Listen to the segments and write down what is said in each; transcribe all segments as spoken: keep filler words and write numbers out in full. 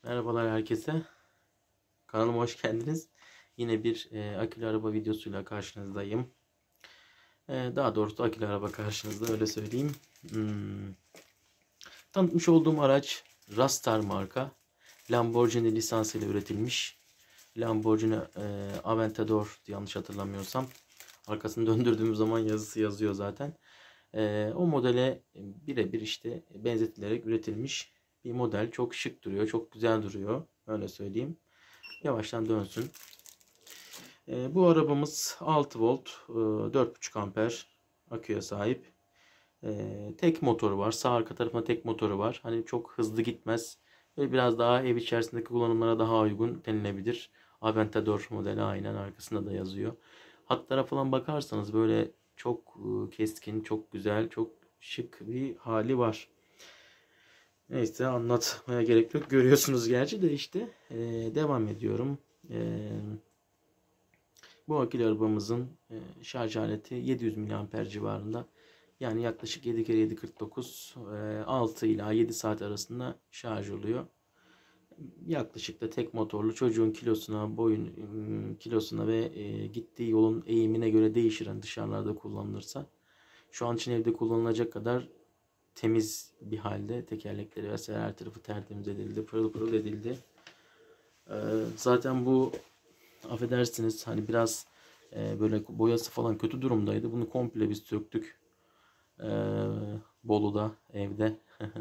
Merhabalar herkese. Kanalıma hoş geldiniz. Yine bir e, akülü araba videosuyla karşınızdayım. E, daha doğrusu akülü araba karşınızda, öyle söyleyeyim. Hmm. Tanıtmış olduğum araç Rastar marka. Lamborghini lisansıyla üretilmiş. Lamborghini e, Aventador, yanlış hatırlamıyorsam. Arkasını döndürdüğümüz zaman yazısı yazıyor zaten. E, o modele birebir işte benzetilerek üretilmiş bir model. Çok şık duruyor, çok güzel duruyor. Öyle söyleyeyim. Yavaştan dönsün. E, bu arabamız altı volt, e, dört buçuk amper aküye sahip. E, tek motoru var. Sağ arka tarafında tek motoru var. Hani çok hızlı gitmez. Ve biraz daha ev içerisindeki kullanımlara daha uygun denilebilir. Aventador modeli aynen arkasında da yazıyor. Hatlara falan bakarsanız böyle çok e, keskin, çok güzel, çok şık bir hali var. Neyse, anlatmaya gerek yok. Görüyorsunuz gerçi de işte. E, devam ediyorum. Eee Bu akülü arabamızın e, şarj aleti yedi yüz miliamper civarında. Yani yaklaşık yedi kere yedi kırk dokuz, e, altı ila yedi saat arasında şarj oluyor. Yaklaşık da tek motorlu, çocuğun kilosuna, boyun ım, kilosuna ve e, gittiği yolun eğimine göre değişir yani dışarılarda kullanılırsa. Şu an için evde kullanılacak kadar temiz bir halde. Tekerlekleri vesaire her tarafı tertemiz edildi, pırıl pırıl edildi. E, zaten bu, affedersiniz, hani biraz e, böyle boyası falan kötü durumdaydı. Bunu komple biz söktük. E, Bolu'da evde.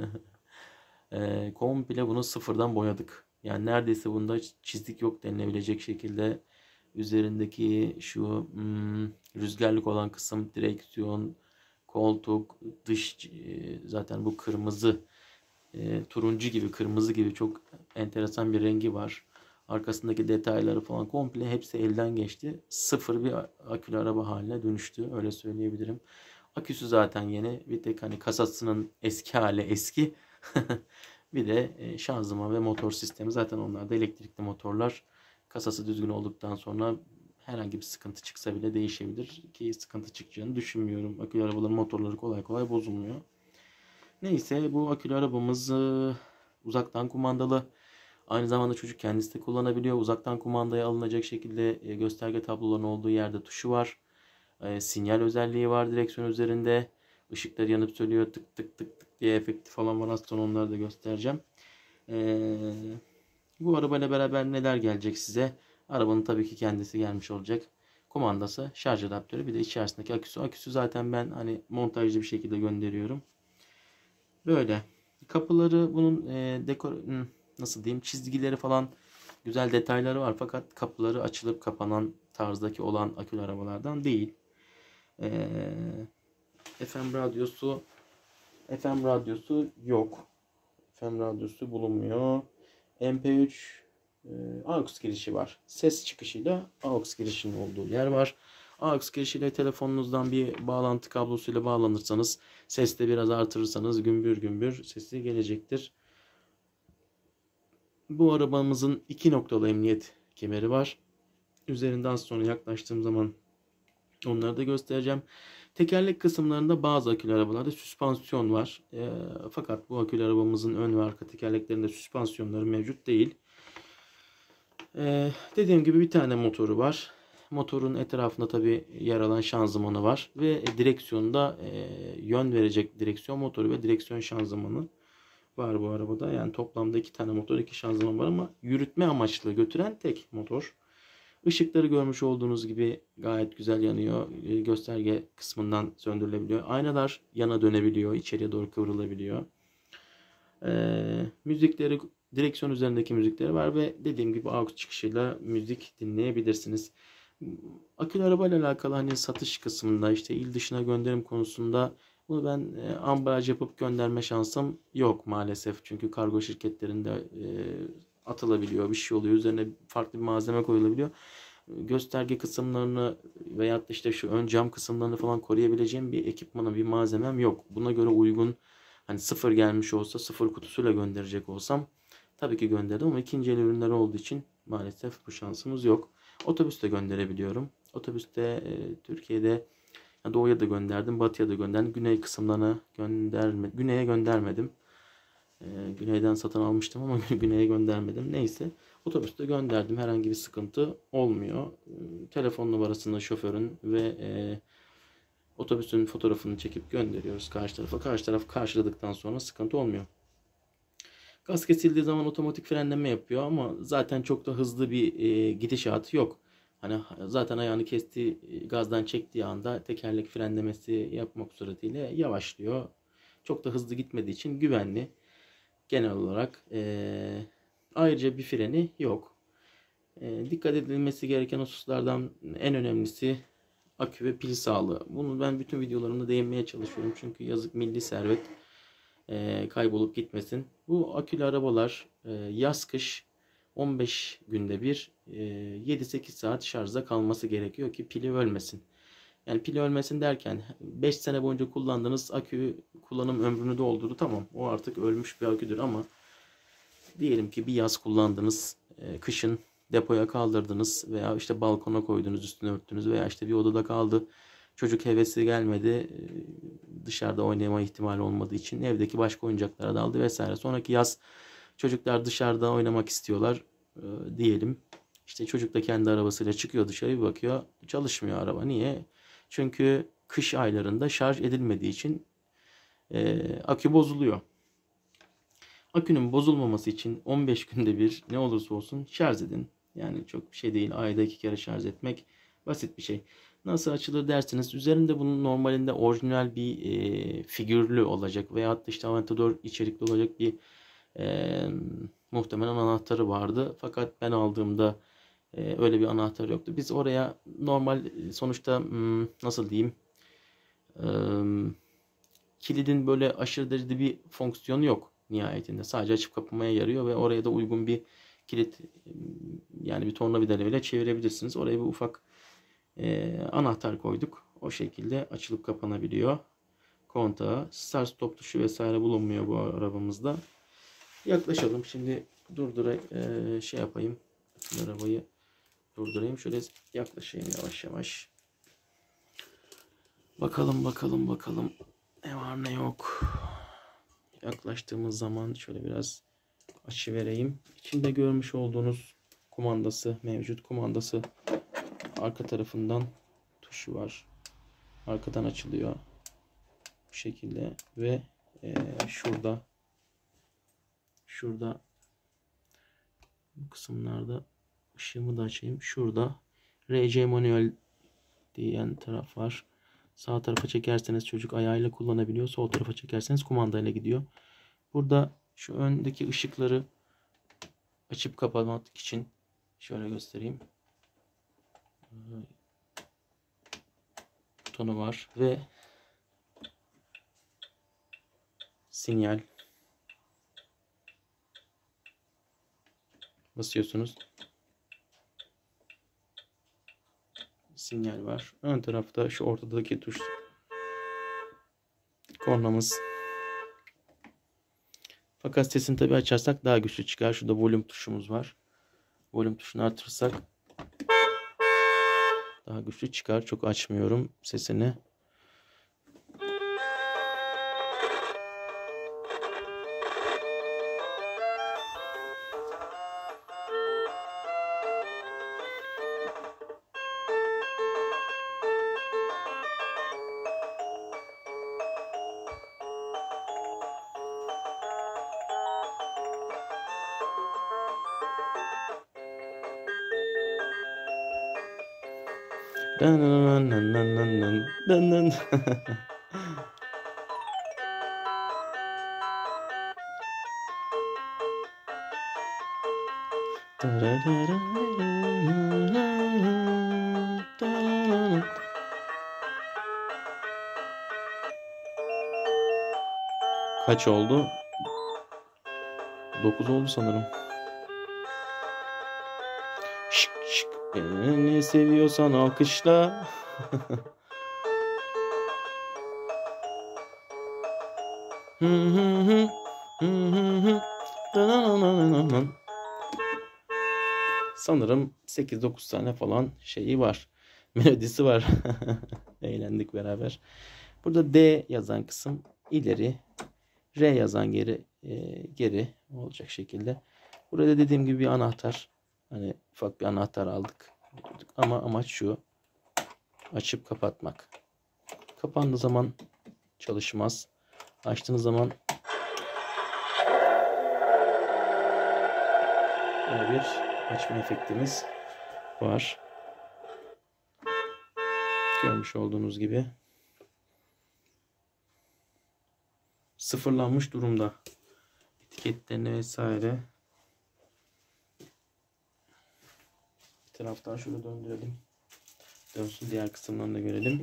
e, komple bunu sıfırdan boyadık. Yani neredeyse bunda çizik yok denilebilecek şekilde üzerindeki şu hmm, rüzgarlık olan kısım, direksiyon, koltuk, dış e, zaten bu kırmızı, e, turuncu gibi, kırmızı gibi çok enteresan bir rengi var. Arkasındaki detayları falan komple hepsi elden geçti. Sıfır bir akülü araba haline dönüştü. Öyle söyleyebilirim. Aküsü zaten yeni. Bir tek hani kasasının eski hali eski. Bir de e, şanzıman ve motor sistemi. Zaten onlar da elektrikli motorlar. Kasası düzgün olduktan sonra herhangi bir sıkıntı çıksa bile değişebilir. Ki sıkıntı çıkacağını düşünmüyorum. Akülü arabaların motorları kolay kolay bozulmuyor. Neyse, bu akülü arabamız e, uzaktan kumandalı. Aynı zamanda çocuk kendisi de kullanabiliyor. Uzaktan kumandaya alınacak şekilde e, gösterge tablolarının olduğu yerde tuşu var. E, sinyal özelliği var direksiyon üzerinde. Işıklar yanıp sönüyor, tık tık tık tık diye efekti falan var. Az sonra onları da göstereceğim. E, Bu arabayla beraber neler gelecek size? Arabanın tabii ki kendisi gelmiş olacak. Kumandası, şarj adaptörü, bir de içerisindeki aküsü. Aküsü zaten ben hani montajlı bir şekilde gönderiyorum. Böyle. Kapıları bunun e, dekor hmm, nasıl diyeyim, çizgileri falan güzel detayları var, fakat kapıları açılıp kapanan tarzdaki olan akülü arabalardan değil. E, F M radyosu F M radyosu yok. F M radyosu bulunmuyor. M P üç e, aux girişi var. Ses çıkışıyla aux girişinin olduğu yer var. Aux girişiyle telefonunuzdan bir bağlantı kablosuyla bağlanırsanız, ses de biraz artırırsanız gümbür gümbür sesi gelecektir. Bu arabamızın iki noktalı emniyet kemeri var. Üzerinden sonra yaklaştığım zaman onları da göstereceğim. Tekerlek kısımlarında bazı akülü arabalarda süspansiyon var. E, fakat bu akülü arabamızın ön ve arka tekerleklerinde süspansiyonları mevcut değil. E, dediğim gibi bir tane motoru var. Motorun etrafında tabi yer alan şanzımanı var. Ve direksiyonda e, yön verecek direksiyon motoru ve direksiyon şanzımanı var bu arabada. Yani toplamda iki tane motor, iki şanzıman var ama yürütme amaçlı götüren tek motor. Işıkları görmüş olduğunuz gibi gayet güzel yanıyor. Gösterge kısmından söndürülebiliyor. Aynalar yana dönebiliyor, içeriye doğru kıvrılabiliyor. Ee, müzikleri, direksiyon üzerindeki müzikleri var ve dediğim gibi aux çıkışıyla müzik dinleyebilirsiniz. Akülü araba ile alakalı hani satış kısmında, işte il dışına gönderim konusunda bunu ben e, ambalaj yapıp gönderme şansım yok maalesef. Çünkü kargo şirketlerinde e, atılabiliyor, bir şey oluyor. Üzerine farklı bir malzeme koyulabiliyor. Gösterge kısımlarını veyahut da işte şu ön cam kısımlarını falan koruyabileceğim bir ekipmanım, bir malzemem yok. Buna göre uygun, hani sıfır gelmiş olsa, sıfır kutusuyla gönderecek olsam tabii ki gönderdim ama ikinci el ürünler olduğu için maalesef bu şansımız yok. Otobüste gönderebiliyorum. Otobüste e, Türkiye'de doğuya da gönderdim, batıya da gönderdim. Güney kısımlarına gönderme, güneye göndermedim. E, Güney'den satın almıştım ama Güney'e göndermedim. Neyse. Otobüste gönderdim. Herhangi bir sıkıntı olmuyor. E, telefon numarasını şoförün ve e, otobüsün fotoğrafını çekip gönderiyoruz karşı tarafa. Karşı taraf karşıladıktan sonra sıkıntı olmuyor. Gaz kesildiği zaman otomatik frenleme yapıyor ama zaten çok da hızlı bir e, gidişatı yok. Hani zaten ayağını kestiği, gazdan çektiği anda tekerlek frenlemesi yapmak suretiyle yavaşlıyor. Çok da hızlı gitmediği için güvenli. Genel olarak e, ayrıca bir freni yok. E, dikkat edilmesi gereken hususlardan en önemlisi akü ve pil sağlığı. Bunu ben bütün videolarımda değinmeye çalışıyorum. Çünkü yazık milli servet e, kaybolup gitmesin. Bu akülü arabalar e, yaz kış on beş günde bir e, yedi sekiz saat şarjda kalması gerekiyor ki pili ölmesin. Yani pili ölmesin derken beş sene boyunca kullandığınız akü kullanım ömrünü doldurdu. Tamam, o artık ölmüş bir aküdür ama diyelim ki bir yaz kullandınız, e, kışın depoya kaldırdınız veya işte balkona koydunuz, üstüne örttünüz veya işte bir odada kaldı. Çocuk hevesi gelmedi, dışarıda oynama ihtimali olmadığı için evdeki başka oyuncaklara daldı vesaire. Sonraki yaz çocuklar dışarıda oynamak istiyorlar diyelim. İşte çocuk da kendi arabasıyla çıkıyor dışarı, bir bakıyor çalışmıyor araba. Niye? Çünkü kış aylarında şarj edilmediği için e, akü bozuluyor. Akünün bozulmaması için on beş günde bir ne olursa olsun şarj edin. Yani çok bir şey değil. Ayda iki kere şarj etmek basit bir şey. Nasıl açılır derseniz üzerinde bunun normalinde orijinal bir e, figürlü olacak veyahut da işte Aventador içerikli olacak bir e, muhtemelen anahtarı vardı. Fakat ben aldığımda e, öyle bir anahtar yoktu. Biz oraya normal sonuçta hmm, nasıl diyeyim e, kilidin böyle aşırı derecede bir fonksiyonu yok nihayetinde. Sadece açıp kapamaya yarıyor ve oraya da uygun bir kilit, yani bir tornavidayla bile çevirebilirsiniz. Oraya bir ufak e, anahtar koyduk. O şekilde açılıp kapanabiliyor. Kontağı, start stop tuşu vesaire bulunmuyor bu arabamızda. Yaklaşalım. Şimdi durdurayım, e, şey yapayım. Arabayı durdurayım. Şöyle yaklaşayım yavaş yavaş. Bakalım bakalım bakalım. Ne var ne yok. Yaklaştığımız zaman şöyle biraz açı vereyim. İçinde görmüş olduğunuz kumandası mevcut. Kumandası arka tarafından tuşu var. Arkadan açılıyor. Bu şekilde ve e, şurada şurada bu kısımlarda ışığımı da açayım. Şurada R C manuel diyen taraf var. Sağ tarafa çekerseniz çocuk ayağıyla kullanabiliyor. Sol tarafa çekerseniz kumandayla gidiyor. Burada şu öndeki ışıkları açıp kapamak için şöyle göstereyim. Butonu var ve sinyal basıyorsunuz. Sinyal var. Ön tarafta şu ortadaki tuş kornamız. Fakat sesini tabi açarsak daha güçlü çıkar. Şurada volüm tuşumuz var. Volüm tuşunu artırırsak daha güçlü çıkar. Çok açmıyorum sesini. Kaç oldu? dokuz oldu sanırım. Şık şık. Beni seviyorsan alkışla. Sanırım sekiz dokuz tane falan şeyi var. Melodisi var. Eğlendik beraber. Burada D yazan kısım ileri. R yazan geri e, geri olacak şekilde. Burada dediğim gibi bir anahtar. Hani ufak bir anahtar aldık. Ama amaç şu. Açıp kapatmak. Kapandığı zaman çalışmaz. Açtığınız zaman böyle bir açma efektimiz var. Görmüş olduğunuz gibi. Sıfırlanmış durumda. Etiketlerini vesaire. Bir taraftan şunu döndürelim. Dönsün, diğer kısımlarını da görelim.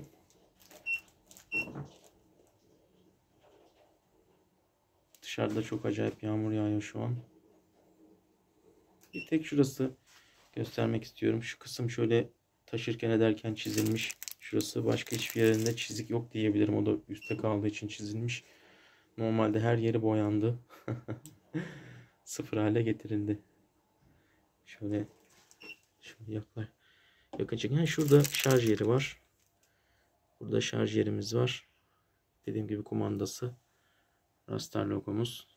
Dışarıda çok acayip yağmur yağıyor şu an. Bir tek şurası göstermek istiyorum. Şu kısım şöyle taşırken ederken çizilmiş. Şurası, başka hiçbir yerinde çizik yok diyebilirim. O da üstte kaldığı için çizilmiş. Normalde her yeri boyandı. Sıfır hale getirildi. Şöyle şöyle yaklaş. Yakın çekin. Şurada şarj yeri var. Burada şarj yerimiz var. Dediğim gibi kumandası. Rastar logomuz.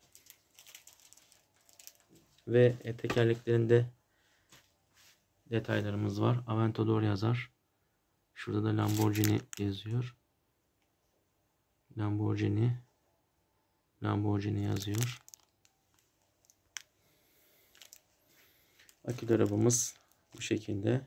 Ve tekerleklerinde detaylarımız var. Aventador yazar. Şurada da Lamborghini yazıyor. Lamborghini. Lamborghini yazıyor. Akülü arabamız bu şekilde.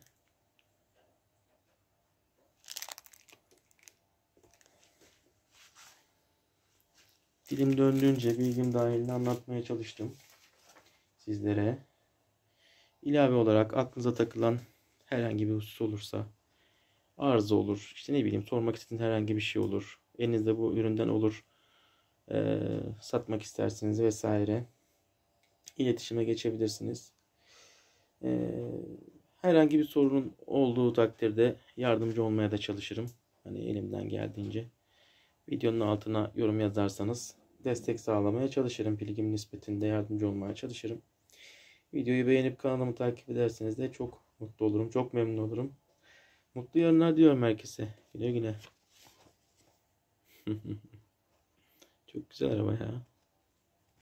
Dilim döndüğünce bilgim dahilinde anlatmaya çalıştım sizlere. İlave olarak aklınıza takılan herhangi bir husus olursa, arıza olur, işte ne bileyim sormak istediğiniz herhangi bir şey olur, elinizde bu üründen olur, e, satmak istersiniz vesaire, iletişime geçebilirsiniz. E, herhangi bir sorunun olduğu takdirde yardımcı olmaya da çalışırım. Hani elimden geldiğince. Videonun altına yorum yazarsanız destek sağlamaya çalışırım. Bilgim nispetinde yardımcı olmaya çalışırım. Videoyu beğenip kanalımı takip ederseniz de çok mutlu olurum. Çok memnun olurum. Mutlu yarınlar diyorum herkese. Güle güle. Çok güzel araba ya.